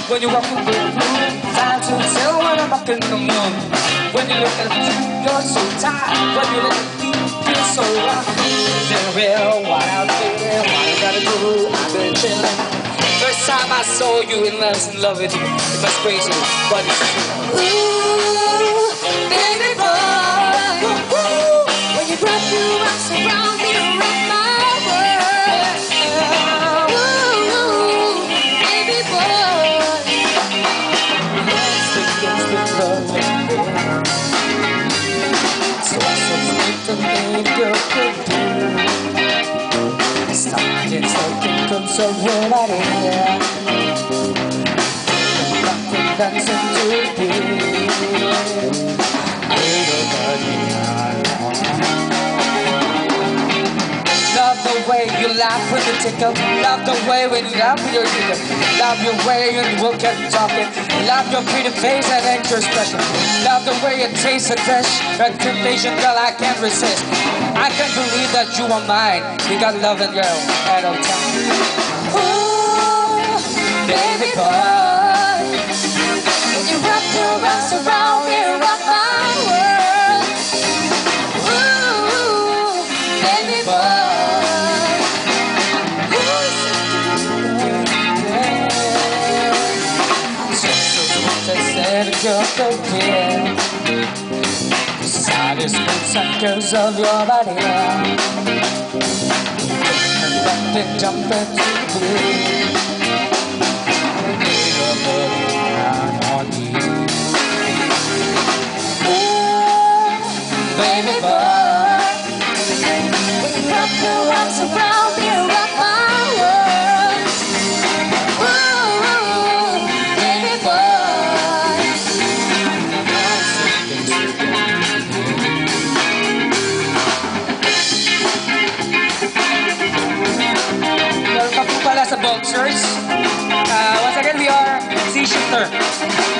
When you walk in the room, time to tell when I'm up in the moon. When you look at me, you're so tired. When you look at me, you're so rough. Is it real? What out there? What I gotta do? I've been chilling. First time I saw you and I was in love with you. It was crazy, but it's true. Ooh, baby boy. Ooh, when you wrap your arms around me, you rock my world. Ooh, baby boy. Let's begin with love. So I said, "Make the name girl could do." Started talking from somewhere here. Nothing that's into you. Love the way you laugh when you tickle. Love the way when you laugh when you're tickle. Love your way when you look at talking. Love your pretty face and anchor expression. Love the way you taste the dish. That temptation, girl, I can't resist. I can't believe that you are mine. You got love and girl at all times. Ooh, baby boy. When you wrap your arms around me, you rock my world. Ooh, baby boy. You're so Said you're the real. Saddest moves and curves of your body. And then jump into the blue. Baby boy, when you wrap your arms around me, you rock my world. Ooh, baby boy. welcome po pala sa Boxers. Once again, we are Sea Shifter.